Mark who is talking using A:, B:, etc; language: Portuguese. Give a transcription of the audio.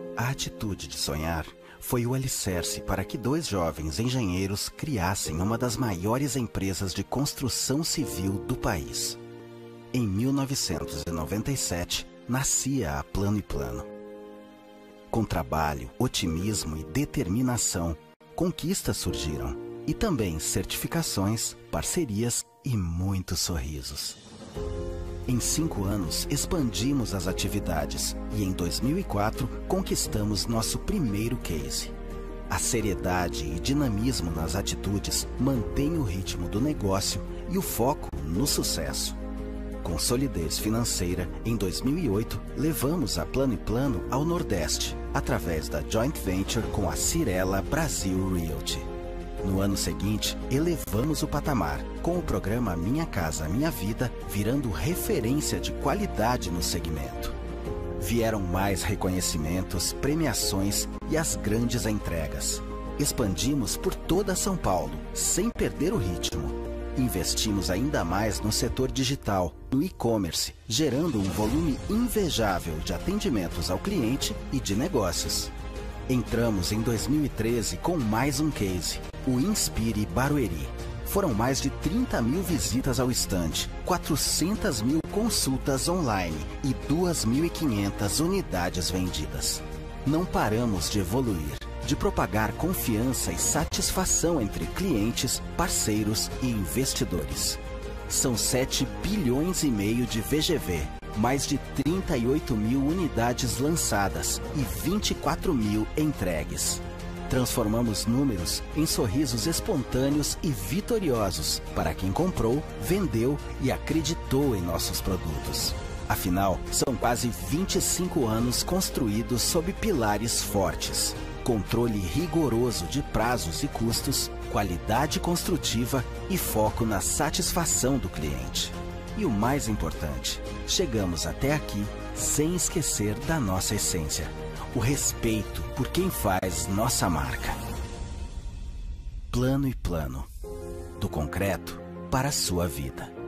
A: A atitude de sonhar foi o alicerce para que dois jovens engenheiros criassem uma das maiores empresas de construção civil do país. Em 1997, nascia a Plano e Plano. Com trabalho, otimismo e determinação, conquistas surgiram e também certificações, parcerias e muitos sorrisos. Em 5 anos, expandimos as atividades e em 2004 conquistamos nosso primeiro case. A seriedade e dinamismo nas atitudes mantém o ritmo do negócio e o foco no sucesso. Com solidez financeira, em 2008, levamos a Plano e Plano ao Nordeste, através da joint venture com a Cirela Brasil Realty. No ano seguinte, elevamos o patamar, com o programa Minha Casa Minha Vida, virando referência de qualidade no segmento. Vieram mais reconhecimentos, premiações e as grandes entregas. Expandimos por toda São Paulo, sem perder o ritmo. Investimos ainda mais no setor digital, no e-commerce, gerando um volume invejável de atendimentos ao cliente e de negócios. Entramos em 2013 com mais um case, o Inspire Barueri. Foram mais de 30 mil visitas ao estande, 400 mil consultas online e 2.500 unidades vendidas. Não paramos de evoluir, de propagar confiança e satisfação entre clientes, parceiros e investidores. São 7 bilhões e meio de VGV, mais de 38 mil unidades lançadas e 24 mil entregues. Transformamos números em sorrisos espontâneos e vitoriosos para quem comprou, vendeu e acreditou em nossos produtos. Afinal, são quase 25 anos construídos sob pilares fortes. Controle rigoroso de prazos e custos, qualidade construtiva e foco na satisfação do cliente. E o mais importante, chegamos até aqui sem esquecer da nossa essência, o respeito por quem faz nossa marca. Plano e Plano, do concreto para a sua vida.